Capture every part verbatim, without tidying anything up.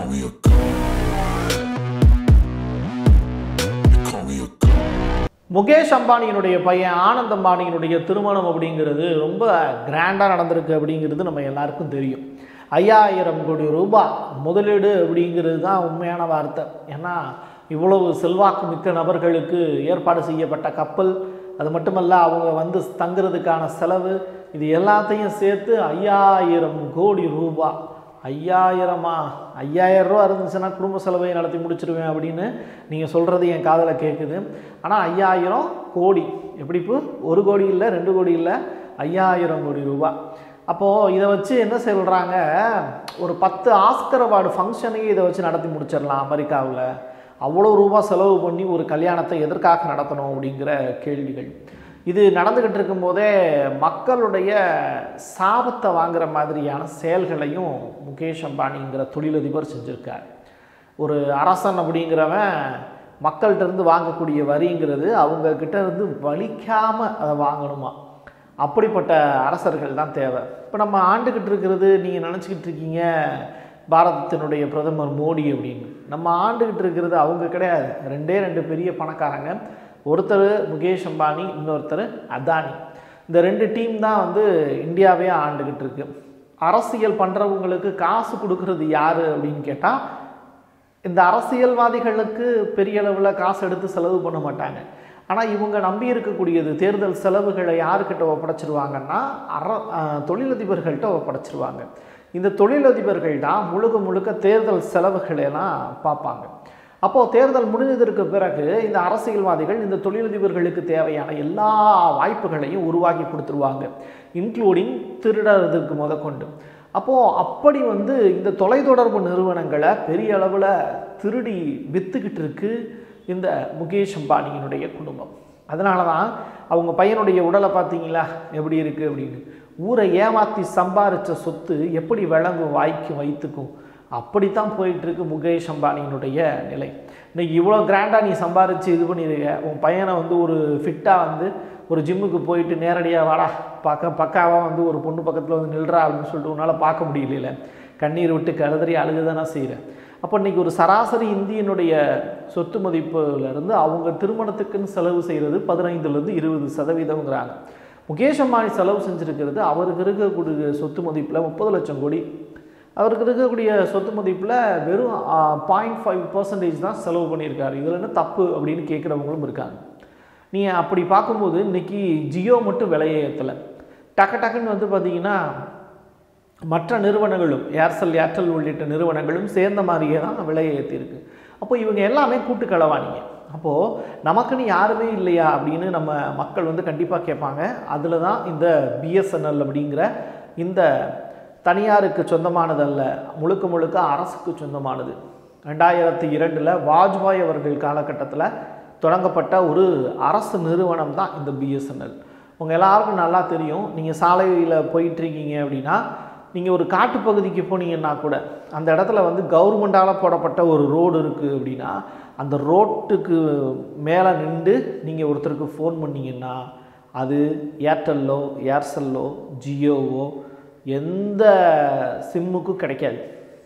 me a god. You call me a god. Mukesh அம்பானியினுடைய பையன் ஆனந்த் அம்பானியினுடைய திருமணம் அப்படிங்கிறது ரொம்ப கிராண்டாக நடந்திருக்கு அப்படிங்கிறது நம்ம எல்லாருக்கும் தெரியும். ஐயாயிரம் கோடி ரூபாய் முதலீடு அப்படிங்கிறது தான் உண்மையான வார்த்தை. ஏன்னா இவ்வளவு செல்வாக்கு மிக்க நபர்களுக்கு ஏற்பாடு செய்யப்பட்ட கப்பல், அது மட்டுமல்ல அவங்க வந்து தங்குறதுக்கான செலவு, இது எல்லாத்தையும் சேர்த்து ஐயாயிரம் கோடி ரூபாய். ஐயாயிரமா ஐயாயிரம் ரூபா இருந்துச்சுன்னா குடும்ப செலவை நடத்தி முடிச்சிருவேன் அப்படின்னு நீங்கள் சொல்கிறது என் காதில் கேட்குது. ஆனால் ஐயாயிரம் கோடி எப்படி இப்போ ஒரு கோடி இல்லை, ரெண்டு கோடி இல்லை, ஐயாயிரம் கோடி ரூபா. அப்போது இதை வச்சு என்ன சொல்கிறாங்க, ஒரு பத்து ஆஸ்கர் அவார்டு ஃபங்க்ஷனையே இதை வச்சு நடத்தி முடிச்சிடலாம் அமெரிக்காவில். அவ்வளோ ரூபா செலவு பண்ணி ஒரு கல்யாணத்தை எதற்காக நடத்தணும் அப்படிங்கிற கேள்விகள். இது நடந்துக்கிட்டு இருக்கும்போதே மக்களுடைய சாபத்தை வாங்குகிற மாதிரியான செயல்களையும் முகேஷ் அம்பானிங்கிற தொழிலதிபர் செஞ்சுருக்கார். ஒரு அரசன் அப்படிங்கிறவன் மக்கள்கிட்டருந்து வாங்கக்கூடிய வரிங்கிறது அவங்கக்கிட்ட இருந்து வலிக்காமல் அதை வாங்கணுமா, அப்படிப்பட்ட அரசர்கள் தான் தேவை. இப்போ நம்ம ஆண்டுக்கிட்டு இருக்கிறது, நீங்கள் நினச்சிக்கிட்டு இருக்கீங்க பாரதத்தினுடைய பிரதமர் மோடி அப்படின்னு. நம்ம ஆண்டுக்கிட்டு இருக்கிறது அவங்க கிடையாது. ரெண்டே ரெண்டு பெரிய பணக்காரங்க, ஒருத்தர் முகேஷ் அம்பானி, இன்னொருத்தர் அதானி. இந்த ரெண்டு டீம் தான் வந்து இந்தியாவே ஆண்டுக்கிட்டு இருக்கு. அரசியல் பண்ணுறவங்களுக்கு காசு கொடுக்கறது யார் அப்படின்னு கேட்டால், இந்த அரசியல்வாதிகளுக்கு பெரிய அளவில் காசு எடுத்து செலவு பண்ண மாட்டாங்க. ஆனால் இவங்க நம்பி இருக்கக்கூடியது தேர்தல் செலவுகளை யாருக்கிட்ட ஒப்படைச்சிருவாங்கன்னா அற தொழிலதிபர்கள்ட்ட ஒப்படைச்சிருவாங்க. இந்த தொழிலதிபர்கள் தான் முழுக்க முழுக்க தேர்தல் செலவுகளெல்லாம் பார்ப்பாங்க. அப்போது தேர்தல் முடிஞ்சதற்கு பிறகு இந்த அரசியல்வாதிகள் இந்த தொழிலதிபர்களுக்கு தேவையான எல்லா வாய்ப்புகளையும் உருவாக்கி கொடுத்துருவாங்க, இன்க்ளூடிங் திருடுறதுக்கு முதற்கொண்டு. அப்போது அப்படி வந்து இந்த தொலைத்தொடர்பு நிறுவனங்களை பெரிய அளவில் திருடி விற்றுக்கிட்டு இருக்கு இந்த முகேஷ் அம்பானியினுடைய குடும்பம். அதனால தான் அவங்க பையனுடைய உடலை பார்த்தீங்களா எப்படி இருக்குது அப்படின்னு. ஊரை ஏமாற்றி சம்பாரித்த சொத்து எப்படி விளங்கும் வாய்க்கும் வயிற்றுக்கும், அப்படித்தான் போயிட்டுருக்கு முகேஷ் அம்பானியினுடைய நிலை. இன்றைக்கி இவ்வளோ கிராண்டாக நீ சம்பாரித்து இது பண்ணிடுங்க, உன் பையனை வந்து ஒரு ஃபிட்டாக வந்து ஒரு ஜிம்முக்கு போயிட்டு நேரடியாக வாடா பார்க்க பக்காவாக வந்து ஒரு பொண்ணு பக்கத்தில் வந்து நில்றா அப்படின்னு சொல்லிட்டு உன்னால் பார்க்க முடியல, கண்ணீர் விட்டு கலதறி அழுகுதானா செய்கிறேன். அப்போ இன்றைக்கி ஒரு சராசரி இந்தியனுடைய சொத்து மதிப்புலேருந்து அவங்க திருமணத்துக்குன்னு செலவு செய்கிறது பதினைந்துலேருந்து இருபது சதவீதம்ங்கிறாங்க. முகேஷ் அம்பானி செலவு செஞ்சுருக்கிறது அவருக்கு இருக்கக்கூடிய சொத்து மதிப்பில் முப்பது லட்சம் கோடி. அவருக்கு இருக்கக்கூடிய சொத்து மதிப்பில் வெறும் பாயிண்ட் ஃபைவ் பர்சன்டேஜ் தான் செலவு பண்ணியிருக்காரு. இதில் என்ன தப்பு அப்படின்னு கேட்குறவங்களும் இருக்காங்க. நீங்கள் அப்படி பார்க்கும்போது இன்றைக்கி ஜியோ மட்டும் விலையை ஏற்றலை, டக்கு டக்குன்னு வந்து பார்த்திங்கன்னா மற்ற நிறுவனங்களும் ஏர்செல் ஏர்டெல் உள்ளிட்ட நிறுவனங்களும் சேர்ந்த மாதிரியே தான் விலையை ஏற்றிருக்கு. அப்போ இவங்க எல்லாமே கூட்டு களவாணிங்க. அப்போது நமக்குன்னு யாருமே இல்லையா அப்படின்னு நம்ம மக்கள் வந்து கண்டிப்பாக கேட்பாங்க. அதில் தான் இந்த பிஎஸ்என்எல் அப்படிங்கிற இந்த தனியாருக்கு சொந்தமானதல்ல, முழுக்க முழுக்க அரசுக்கு சொந்தமானது. ரெண்டாயிரத்தி இரண்டில் வாஜ்பாய் அவர்கள் காலகட்டத்தில் தொடங்கப்பட்ட ஒரு அரசு நிறுவனம் தான் இந்த பிஎஸ்என்எல். உங்கள் எல்லாருக்கும் நல்லா தெரியும். நீங்கள் சாலையில் போயிட்டுருக்கீங்க அப்படின்னா, நீங்கள் ஒரு காட்டுப்பகுதிக்கு போனீங்கன்னா கூட அந்த இடத்துல வந்து கவர்மெண்டால் போடப்பட்ட ஒரு ரோடு இருக்குது அப்படின்னா, அந்த ரோட்டுக்கு மேலே நின்று நீங்கள் ஒருத்தருக்கு ஃபோன் பண்ணிங்கன்னா அது ஏர்டெல்லோ ஏர்செல்லோ ஜியோவோ எந்த சிம்முக்கும் கிடைக்காது.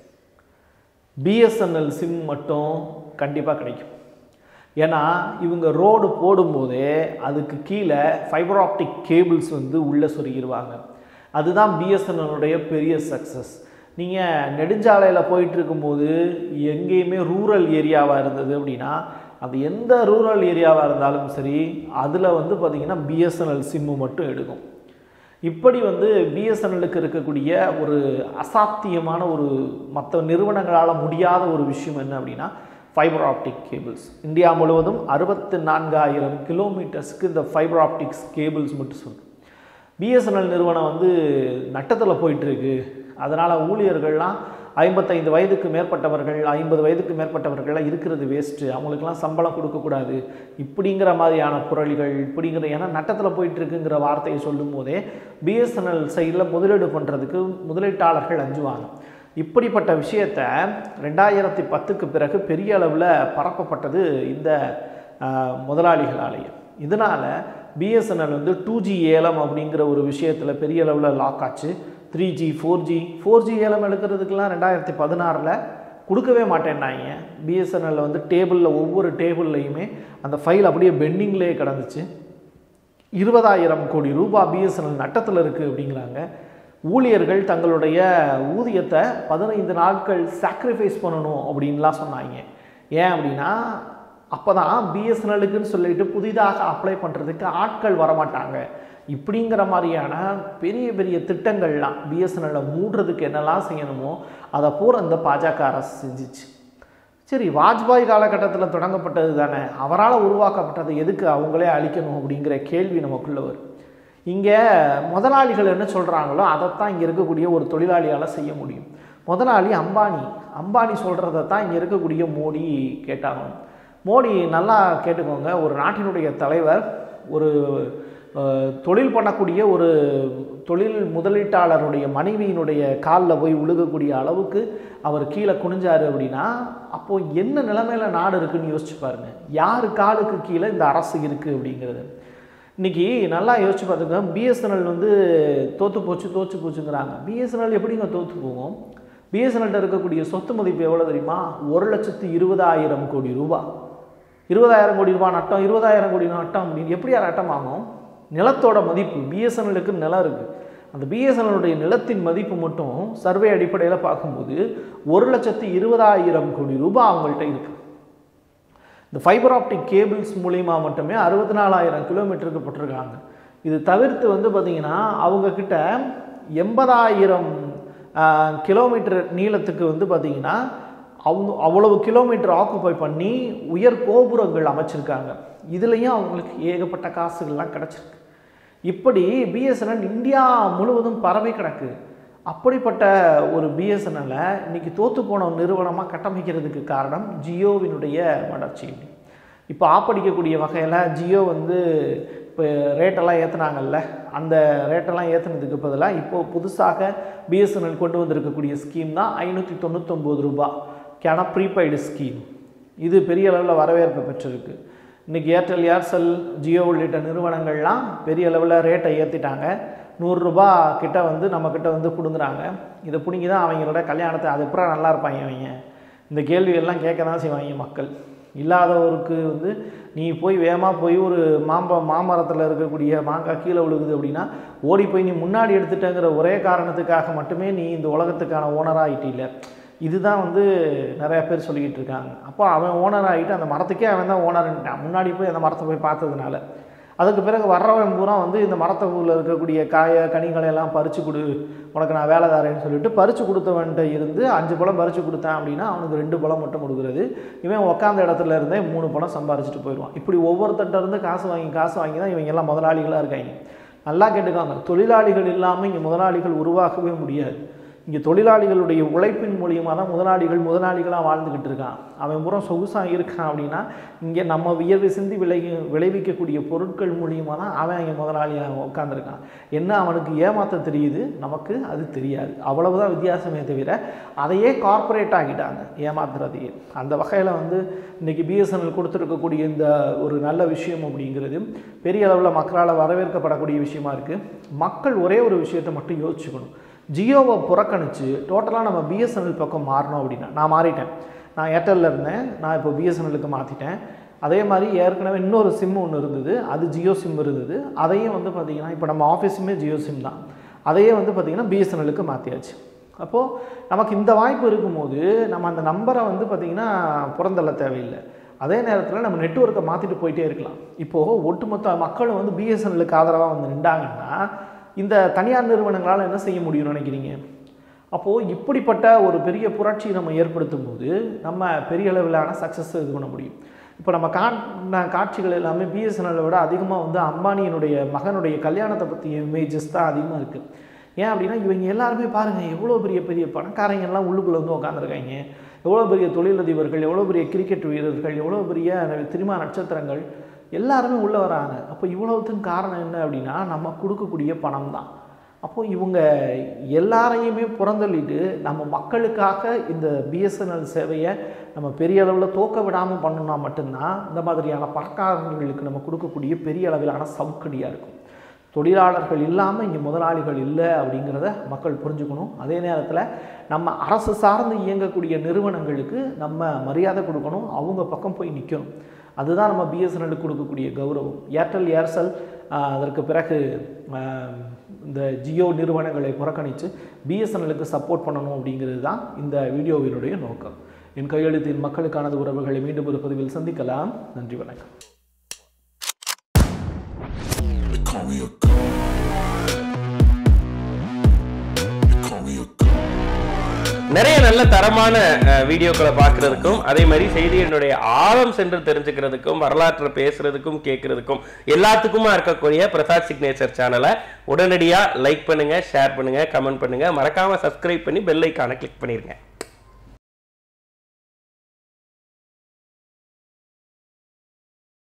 பிஎஸ்என்எல் சிம் மட்டும் கண்டிப்பாக கிடைக்கும். ஏன்னா இவங்க ரோடு போடும்போதே அதுக்கு கீழே ஃபைபர் ஆப்டிக் கேபிள்ஸ் வந்து உள்ளே சொருகிடுவாங்க. அதுதான் பிஎஸ்என்எல்லுடைய பெரிய சக்ஸஸ். நீங்கள் நெடுஞ்சாலையில் போயிட்டுருக்கும்போது எங்கேயுமே ரூரல் ஏரியாவாக இருந்தது அப்படின்னா, அது எந்த ரூரல் ஏரியாவாக இருந்தாலும் சரி, அதில் வந்து பார்த்திங்கன்னா பிஎஸ்என்எல் சிம்மு மட்டும் எடுக்கும். இப்படி வந்து பிஎஸ்என்எல்லுக்கு இருக்கக்கூடிய ஒரு அசாத்தியமான ஒரு மற்ற நிறுவனங்களால் முடியாத ஒரு விஷயம் என்ன அப்படின்னா ஃபைபர் ஆப்டிக் கேபிள்ஸ். இந்தியா முழுவதும் அறுபத்தி நான்காயிரம் கிலோமீட்டர்ஸ்க்கு இந்த ஃபைபர் ஆப்டிக்ஸ் கேபிள்ஸ் மட்டும் சொல்லும். பிஎஸ்என்எல் நிறுவனம் வந்து நட்டத்தில் போயிட்டுருக்கு. அதனால் ஊழியர்கள்லாம் ஐம்பத்தைந்து வயதுக்கு மேற்பட்டவர்கள், ஐம்பது வயதுக்கு மேற்பட்டவர்கள்லாம் இருக்கிறது வேஸ்ட்டு, அவங்களுக்கெல்லாம் சம்பளம் கொடுக்கக்கூடாது இப்படிங்கிற மாதிரியான குரல்கள் இப்படிங்கிற, ஏன்னா நட்டத்தில் போயிட்டுருக்குங்கிற வார்த்தையை சொல்லும் போதே பிஎஸ்என்எல் சைடில் முதலீடு பண்ணுறதுக்கு முதலீட்டாளர்கள் அஞ்சுவாங்க. இப்படிப்பட்ட விஷயத்தை ரெண்டாயிரத்தி பத்துக்கு பிறகு பெரிய அளவில் பரப்பப்பட்டது இந்த முதலாளிகளாலேயே. இதனால் பிஎஸ்என்எல் வந்து டூ ஜி ஏலம் அப்படிங்கிற ஒரு விஷயத்தில் பெரிய அளவில் லாக் ஆச்சு. Three G four G four G ஏலம் எடுக்கிறதுக்கெலாம் ரெண்டாயிரத்தி பதினாறில் கொடுக்கவே மாட்டேன்னாங்க. பிஎஸ்என்எல்ல வந்து டேபிளில் ஒவ்வொரு டேபிள்லையுமே அந்த ஃபைல் அப்படியே பெண்டிங்லேயே கிடந்துச்சு. இருபதாயிரம் கோடி ரூபாய் பிஎஸ்என்எல் நட்டத்தில் இருக்குது அப்படிங்கிறாங்க. ஊழியர்கள் தங்களுடைய ஊதியத்தை பதினைந்து நாட்கள் சாக்ரிஃபைஸ் பண்ணணும் அப்படின்லாம் சொன்னாங்க. ஏன் அப்படின்னா அப்போ தான் பிஎஸ்என்எல்லுக்குன்னு சொல்லிட்டு புதிதாக அப்ளை பண்ணுறதுக்கு ஆட்கள் வரமாட்டாங்க. இப்படிங்கிற மாதிரியான பெரிய பெரிய திட்டங்கள்லாம் பிஎஸ்என்எல்லை மூடுறதுக்கு என்னெல்லாம் செய்யணுமோ அதை பூரா இந்த பாஜக அரசு செஞ்சிச்சு. சரி, வாஜ்பாய் காலகட்டத்தில் தொடங்கப்பட்டது தானே, அவரால் உருவாக்கப்பட்டது எதுக்கு அவங்களே அழிக்கணும் அப்படிங்கிற கேள்வி நமக்குள்ள வரும். இங்கே முதலாளிகள் என்ன சொல்கிறாங்களோ அதைத்தான் இங்கே இருக்கக்கூடிய ஒரு தொழிலாளியால் செய்ய முடியும். முதலாளி அம்பானி அம்பானி சொல்கிறத தான் இங்கே இருக்கக்கூடிய மோடி கேட்டாங்க. மோடி நல்லா கேட்டுக்கோங்க, ஒரு நாட்டினுடைய தலைவர் ஒரு தொழில் பண்ணக்கூடிய ஒரு தொழில் முதலீட்டாளருடைய மனைவியினுடைய காலில் போய் விழுகக்கூடிய அளவுக்கு அவர் கீழே குனிஞ்சார் அப்படின்னா அப்போது என்ன நிலைமையில் நாடு இருக்குதுன்னு யோசிச்சு பாருங்கள். யார் காலுக்கு கீழே இந்த அரசு இருக்குது அப்படிங்கிறது. இன்றைக்கி நல்லா யோசிச்சு பார்த்துக்கோங்க. பிஎஸ்என்எல் வந்து தோற்று போச்சு தோற்று போச்சுங்கிறாங்க. பிஎஸ்என்எல் எப்படிங்க தோற்று போகும்? பிஎஸ்என்எல்கிட்ட இருக்கக்கூடிய சொத்து மதிப்பு எவ்வளோ தெரியுமா? ஒரு லட்சத்து இருபதாயிரம் கோடி ரூபாய். இருபதாயிரம் கோடி ரூபாய் நட்டம், இருபதாயிரம் கோடி நட்டம் அப்படின்னு எப்படி நட்டம் ஆகும்? நிலத்தோட மதிப்பு, பிஎஸ்என்எல்லுக்கு நிலம் இருக்குது, அந்த பிஎஸ்என்எல்லுடைய நிலத்தின் மதிப்பு மட்டும் சர்வே அடிப்படையில் பார்க்கும்போது ஒரு லட்சத்து இருபதாயிரம் கோடி ரூபாய் அவங்கள்ட்ட இருக்குது. இந்த ஃபைபர் ஆப்டிக் கேபிள்ஸ் மூலிமா மட்டுமே அறுபத்தி நாலாயிரம் கிலோமீட்டருக்கு போட்டிருக்காங்க. இது தவிர்த்து வந்து பார்த்திங்கன்னா அவங்கக்கிட்ட எண்பதாயிரம் கிலோமீட்டர் நீளத்துக்கு வந்து பார்த்திங்கன்னா அவங்க அவ்வளவு கிலோமீட்டர் ஆக்குப்பை பண்ணி உயர் கோபுரங்கள் அமைச்சிருக்காங்க. இதுலேயும் அவங்களுக்கு ஏகப்பட்ட காசுகள்லாம் கிடச்சிருக்கு. இப்படி பிஎஸ்என்எல் இந்தியா முழுவதும் பரவி கிடக்கு. அப்படிப்பட்ட ஒரு பிஎஸ்என்எல்லை இன்றைக்கி தோற்று போன நிறுவனமாக கட்டமைக்கிறதுக்கு காரணம் ஜியோவினுடைய வளர்ச்சி. இப்போ ஆப்படிக்கக்கூடிய வகையில் ஜியோ வந்து இப்போ ரேட்டெல்லாம் ஏற்றுனாங்கல்ல, அந்த ரேட்டெல்லாம் ஏற்றுனதுக்கு பதிலாக இப்போது புதுசாக பிஎஸ்என்எல் கொண்டு வந்திருக்கக்கூடிய ஸ்கீம் தான் ஐநூற்றி தொண்ணூத்தொம்பது ரூபாய்க்கான ப்ரீபெய்டு ஸ்கீம். இது பெரிய அளவில் வரவேற்பு பெற்றிருக்கு. இன்றைக்கி ஏர்டெல், ஏர்செல், ஜியோ உள்ளிட்ட நிறுவனங்கள்லாம் பெரிய அளவில் ரேட்டை ஏற்றிட்டாங்க. நூறுரூபா கிட்ட வந்து நம்மக்கிட்ட வந்து பிடுங்குறாங்க. இதை பிடுங்கி தான் அவங்களோட கல்யாணத்தை அது எப்பறம் நல்லா இருப்பாங்க அவங்க. இந்த கேள்விகள்லாம் கேட்க தான் செய்வாங்க மக்கள். இல்லாதவருக்கு வந்து நீ போய் வேகமாக போய் ஒரு மாம்ப மாமரத்தில் இருக்கக்கூடிய மாங்காய் கீழே விழுகுது அப்படின்னா ஓடி போய் நீ முன்னாடி எடுத்துட்டேங்கிற ஒரே காரணத்துக்காக மட்டுமே நீ இந்த உலகத்துக்கான ஓனராக ஆகிட்டில்ல. இதுதான் வந்து நிறையா பேர் சொல்லிக்கிட்டு இருக்காங்க. அப்போ அவன் ஓனர் ஆகிட்டு அந்த மரத்துக்கே அவன் தான் ஓனர்ன்ட்டான், முன்னாடி போய் அந்த மரத்தை போய் பார்த்ததுனால. அதுக்கு பிறகு வர்றவன் பூரா வந்து இந்த மரத்துக்குள்ளே இருக்கக்கூடிய காய கனிகளை எல்லாம் பறித்து கொடு, உனக்கு நான் வேலை தரேன்னு சொல்லிட்டு பறித்து கொடுத்தவன்ட்ட இருந்து அஞ்சு பழம் பறித்து கொடுத்தான் அப்படின்னா அவனுக்கு ரெண்டு பழம் மட்டும் கொடுக்குறது. இவன் உட்காந்த இடத்துல இருந்தே மூணு பழம் சம்பாரிச்சிட்டு போயிடுவான். இப்படி ஒவ்வொருத்தட்ட இருந்து காசு வாங்கி காசு வாங்கி தான் இவங்க எல்லாம் முதலாளிகளாக இருக்காங்க. நல்லா கேட்டுக்காங்க, தொழிலாளிகள் இல்லாமல் இங்கே முதலாளிகள் உருவாக்கவே முடியாது. இங்கே தொழிலாளிகளுடைய உழைப்பின் மூலியமாக தான் முதலாளிகள் முதலாளிகளாக வாழ்ந்துக்கிட்டு இருக்கான். அவன் பூரா சொகுசாக இருக்கான் அப்படின்னா இங்கே நம்ம வியர்வை சிந்தி விளை விளைவிக்கக்கூடிய பொருட்கள் மூலியமாக தான் அவன் இங்கே முதலாளியாக உட்காந்துருக்கான். என்ன அவனுக்கு ஏமாற்ற தெரியுது, நமக்கு அது தெரியாது. அவ்வளவுதான் வித்தியாசமே தவிர அதையே கார்ப்பரேட் ஆகிட்டாங்க ஏமாத்துறதையே. அந்த வகையில் வந்து இன்றைக்கி பிஎஸ்என்எல் கொடுத்துருக்கக்கூடிய இந்த ஒரு நல்ல விஷயம் அப்படிங்கிறது பெரிய அளவில் மக்களால் வரவேற்கப்படக்கூடிய விஷயமா இருக்குது. மக்கள் ஒரே ஒரு விஷயத்தை மட்டும் யோசிச்சுக்கணும். ஜியோவை புறக்கணித்து டோட்டலாக நம்ம பிஎஸ்என்எல் பக்கம் மாறணும் அப்படின்னா, நான் மாறிட்டேன், நான் ஏர்டெல்லில் இருந்தேன், நான் இப்போ பிஎஸ்என்எல்லுக்கு மாற்றிட்டேன். அதே மாதிரி ஏற்கனவே இன்னொரு சிம் ஒன்று இருந்தது, அது ஜியோ சிம் இருந்தது. அதையும் வந்து பார்த்திங்கன்னா இப்போ நம்ம ஆஃபீஸுமே ஜியோ சிம் தான், அதையே வந்து பார்த்திங்கன்னா பிஎஸ்என்எல்லுக்கு மாற்றியாச்சு. அப்போது நமக்கு இந்த வாய்ப்பு இருக்கும்போது நம்ம அந்த நம்பரை வந்து பார்த்திங்கன்னா புறந்தள்ள தேவையில்லை. அதே நேரத்தில் நம்ம நெட்வொர்க்கை மாற்றிட்டு போயிட்டே இருக்கலாம். இப்போது ஒட்டுமொத்த மக்களும் வந்து பிஎஸ்என்எல்லுக்கு ஆதரவாக வந்து நின்றாங்கன்னா இந்த தனியார் நிறுவனங்களால் என்ன செய்ய முடியும்னு நினைக்கிறீங்க? அப்போது இப்படிப்பட்ட ஒரு பெரிய புரட்சி நம்ம ஏற்படுத்தும் போது நம்ம பெரிய அளவிலான சக்ஸஸ் இது பண்ண முடியும். இப்போ நம்ம காட்டின காட்சிகள் எல்லாமே பிஎஸ்என்எல்லை விட அதிகமாக வந்து அம்பானியினுடைய மகனுடைய கல்யாணத்தை பற்றிய இமேஜஸ் தான் அதிகமாக இருக்குது. ஏன் அப்படின்னா இவங்க எல்லாருமே பாருங்கள் எவ்வளோ பெரிய பெரிய பணக்காரங்கெல்லாம் உள்ளுக்குள்ளே வந்து உட்காந்துருக்காங்க. எவ்வளோ பெரிய தொழிலதிபர்கள், எவ்வளோ பெரிய கிரிக்கெட் வீரர்கள், எவ்வளோ பெரிய சினிமா நட்சத்திரங்கள் எல்லாருமே உள்ளே வராங்க. அப்போ இவ்வளவுத்துக்கு காரணம் என்ன அப்படின்னா நம்ம கொடுக்கக்கூடிய பணம் தான். அப்போது இவங்க எல்லாரையுமே புறந்தள்ளிட்டு நம்ம மக்களுக்காக இந்த பிஎஸ்என்எல் சேவையை நம்ம பெரிய அளவில் தோக்க விடாமல் பண்ணணும்னா மட்டும்தான் இந்த மாதிரியான பணக்காரர்களுக்கு நம்ம கொடுக்கக்கூடிய பெரிய அளவிலான சவுக்கடியாக இருக்கும். தொழிலாளர்கள் இல்லாமல் இங்கே முதலாளிகள் இல்லை அப்படிங்கிறத மக்கள் புரிஞ்சுக்கணும். அதே நேரத்தில் நம்ம அரசு சார்ந்து இயங்கக்கூடிய நிறுவனங்களுக்கு நம்ம மரியாதை கொடுக்கணும், அவங்க பக்கம் போய் நிற்கணும். அதுதான் நம்ம பிஎஸ்என்எலுக்கு கொடுக்கக்கூடிய கௌரவம். ஏர்டெல், ஏர்செல், அதற்கு பிறகு இந்த ஜியோ நிறுவனங்களை புறக்கணித்து பிஎஸ்என்எலுக்கு சப்போர்ட் பண்ணணும் அப்படிங்கிறது தான் இந்த வீடியோவினுடைய நோக்கம். என் கையெழுத்தின் மக்களுக்கானது உறவுகளை மீண்டும் ஒரு பதிவில் சந்திக்கலாம். நன்றி, வணக்கம். Call me a god. Call me a god. நிறைய நல்ல தரமான வீடியோக்களை பார்க்கறதுக்கும் அதே மாதிரி செய்தியினுடைய ஆழம் சென்று தெரிஞ்சுக்கிறதுக்கும் வரலாற்றை பேசுறதுக்கும் கேட்கறதுக்கும் எல்லாத்துக்குமா இருக்கக்கூடிய பிரசாத் சிக்னேச்சர் சேனலை உடனடியாக லைக் பண்ணுங்க, ஷேர் பண்ணுங்க, கமெண்ட் பண்ணுங்க, மறக்காம சப்ஸ்கிரைப் பண்ணி பெல் ஐக்கானை கிளிக் பண்ணிருங்க.